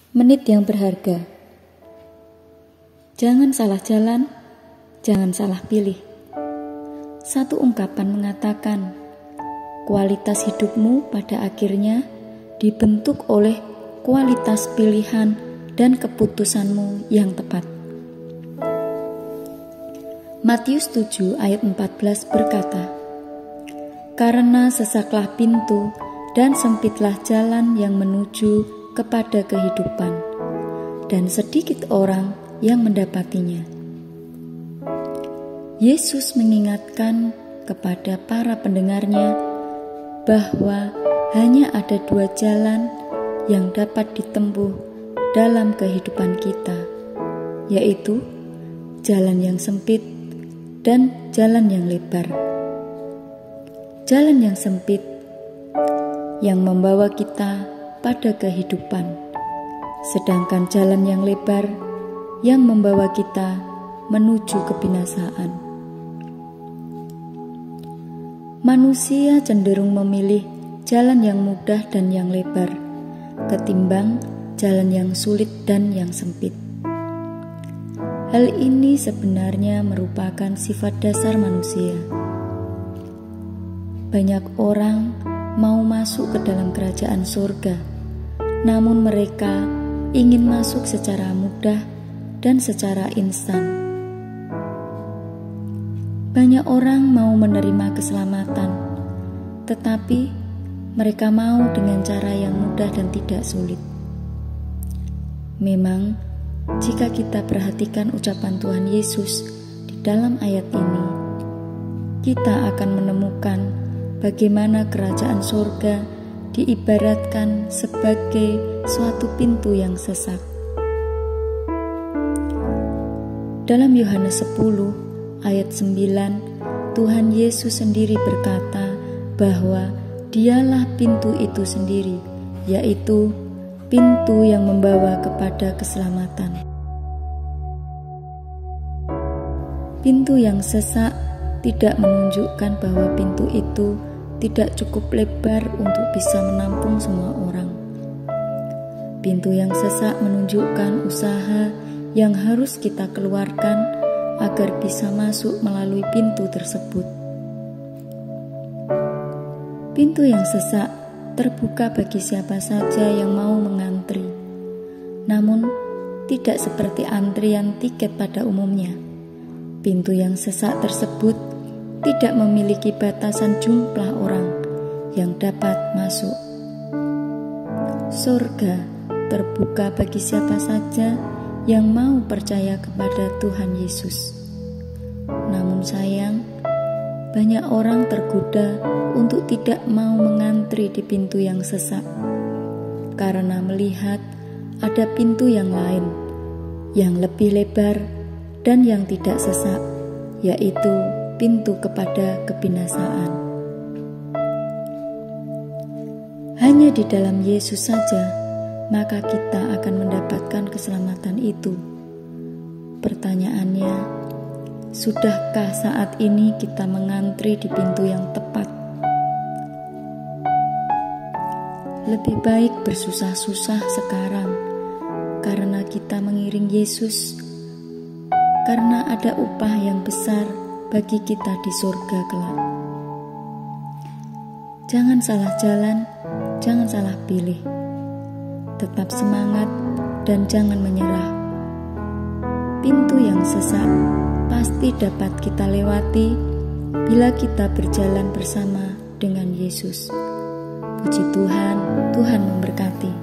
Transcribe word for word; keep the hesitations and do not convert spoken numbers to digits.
Menit yang berharga. Jangan salah jalan, jangan salah pilih. Satu ungkapan mengatakan, kualitas hidupmu pada akhirnya dibentuk oleh kualitas pilihan dan keputusanmu yang tepat. Matius tujuh ayat empat belas berkata, karena sesaklah pintu dan sempitlah jalan yang menuju kepada kehidupan, dan sedikit orang yang mendapatinya. Yesus mengingatkan kepada para pendengarnya bahwa hanya ada dua jalan yang dapat ditempuh dalam kehidupan kita, yaitu jalan yang sempit dan jalan yang lebar. Jalan yang sempit yang membawa kita pada kehidupan, sedangkan jalan yang lebar yang membawa kita menuju kebinasaan. Manusia cenderung memilih jalan yang mudah dan yang lebar ketimbang jalan yang sulit dan yang sempit. Hal ini sebenarnya merupakan sifat dasar manusia. Banyak orang mau masuk ke dalam kerajaan surga, namun mereka ingin masuk secara mudah dan secara instan. Banyak orang mau menerima keselamatan, tetapi mereka mau dengan cara yang mudah dan tidak sulit. Memang, jika kita perhatikan ucapan Tuhan Yesus di dalam ayat ini, kita akan menemukan bagaimana kerajaan surga diibaratkan sebagai suatu pintu yang sesak. Dalam Yohanes sepuluh ayat sembilan, Tuhan Yesus sendiri berkata bahwa Dialah pintu itu sendiri, yaitu pintu yang membawa kepada keselamatan. Pintu yang sesak tidak menunjukkan bahwa pintu itu tidak cukup lebar untuk bisa menampung semua orang. Pintu yang sesak menunjukkan usaha yang harus kita keluarkan agar bisa masuk melalui pintu tersebut. Pintu yang sesak terbuka bagi siapa saja yang mau mengantri, namun tidak seperti antrian tiket pada umumnya. Pintu yang sesak tersebut tidak memiliki batasan jumlah orang yang dapat masuk. Surga terbuka bagi siapa saja yang mau percaya kepada Tuhan Yesus. Namun sayang, banyak orang tergoda untuk tidak mau mengantri di pintu yang sesak karena melihat ada pintu yang lain yang lebih lebar dan yang tidak sesak, yaitu pintu kepada kebinasaan. Hanya di dalam Yesus saja, maka kita akan mendapatkan keselamatan itu. Pertanyaannya, sudahkah saat ini kita mengantri di pintu yang tepat? Lebih baik bersusah-susah sekarang karena kita mengiring Yesus, karena ada upah yang besar bagi kita di surga kelak. Jangan salah jalan, jangan salah pilih. Tetap semangat dan jangan menyerah. Pintu yang sesak pasti dapat kita lewati bila kita berjalan bersama dengan Yesus. Puji Tuhan, Tuhan memberkati.